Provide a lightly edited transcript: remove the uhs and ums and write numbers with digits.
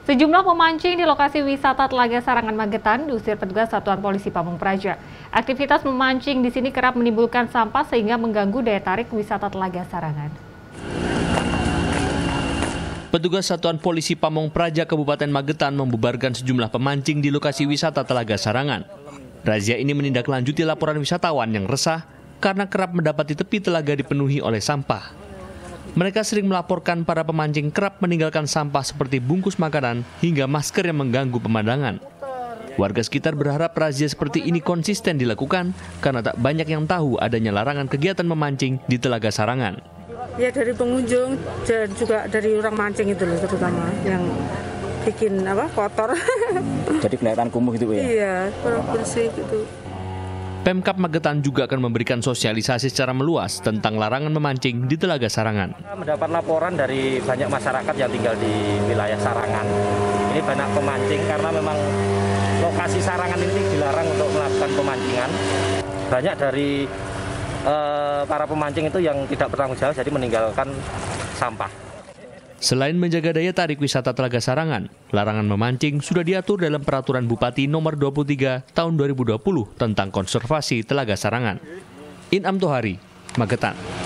Sejumlah pemancing di lokasi wisata Telaga Sarangan Magetan diusir petugas Satuan Polisi Pamung Praja. Aktivitas memancing di sini kerap menimbulkan sampah sehingga mengganggu daya tarik wisata Telaga Sarangan. Petugas Satuan Polisi Pamung Praja Kabupaten Magetan membubarkan sejumlah pemancing di lokasi wisata Telaga Sarangan. Razia ini menindaklanjuti laporan wisatawan yang resah karena kerap mendapati tepi telaga dipenuhi oleh sampah. Mereka sering melaporkan para pemancing kerap meninggalkan sampah seperti bungkus makanan hingga masker yang mengganggu pemandangan. Warga sekitar berharap razia seperti ini konsisten dilakukan karena tak banyak yang tahu adanya larangan kegiatan memancing di Telaga Sarangan. Ya dari pengunjung dan juga dari orang mancing itu loh, terutama yang bikin kotor. Jadi kelihatan kumuh gitu ya? Iya, kurang bersih gitu. Pemkab Magetan juga akan memberikan sosialisasi secara meluas tentang larangan memancing di Telaga Sarangan. Mendapat laporan dari banyak masyarakat yang tinggal di wilayah Sarangan. Ini banyak pemancing karena memang lokasi Sarangan ini dilarang untuk melakukan pemancingan. Banyak dari para pemancing itu yang tidak bertanggung jawab, jadi meninggalkan sampah. Selain menjaga daya tarik wisata Telaga Sarangan, larangan memancing sudah diatur dalam Peraturan Bupati Nomor 23 Tahun 2020 tentang konservasi Telaga Sarangan. Inam Tohari, Magetan.